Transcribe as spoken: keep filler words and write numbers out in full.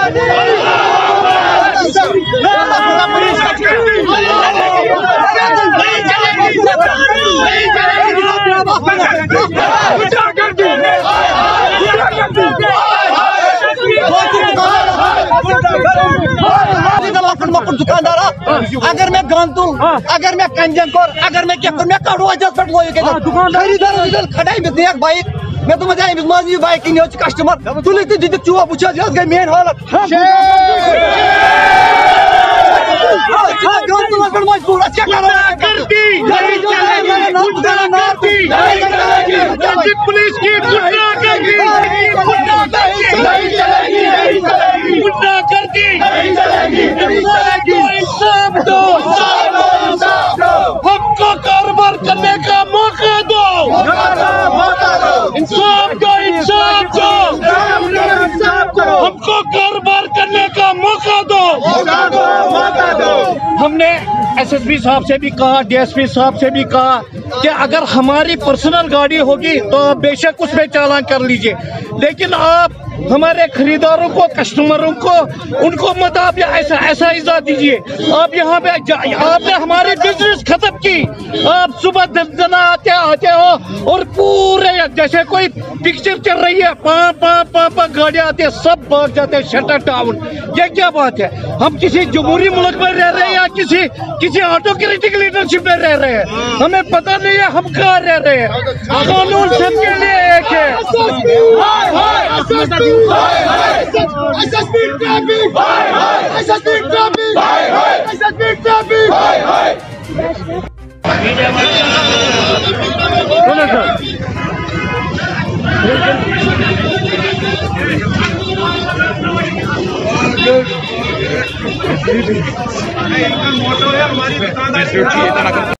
दुकानदार अगर मैं गांधू अगर मैं कंजन कर अगर मैं क्या कर मैं कड़ो वजह पे वो के खरीदार खड़ाई में देख बाइक मैं तो मजा आई माजी बाइक की कस्टमर तू लेते दिख चुआ बुझा जस गई मेन हालत गांधू पर मजबूर अच्छा करो करती नहीं चलेगी चलेगी पुलिस की गुंडागर्दी नहीं चलेगी नहीं चलेगी गुंडागर्दी नहीं चलेगी नहीं चलेगी इंसाफ दो हमको कारोबार करने का मौका दो इंसाफ दो इंसाफ दो हमको कारोबार करने का मौका दो हमने एसएसपी साहब से भी कहा, डीएसपी साहब से भी कहा कि अगर हमारी पर्सनल गाड़ी होगी तो आप बेशक उसमें चालान कर लीजिए, लेकिन आप हमारे खरीदारों को, कस्टमरों को, उनको मत आप ऐसा ऐसा इज़ा दीजिए। आप यहाँ पे आपने हमारी बिजनेस खत्म की। आप सुबह दस दिन आते आते हो और पूरे जैसे कोई पिक्चर चल रही है, पाँच पाँच पाँच पाँच गाड़ियाँ आती है, सब भाग जाते हैं शटर डाउन। ये क्या बात है? हम किसी जमहूरी मुल्क में रह रहे हैं या किसी किसी ऑटोक्रेटिक लीडरशिप में रह रहे हैं? हमें पता नहीं है हम कहाँ रह रहे हैं। कानून सबके लिए एक है। मोटो है हमारी दुकानदारी।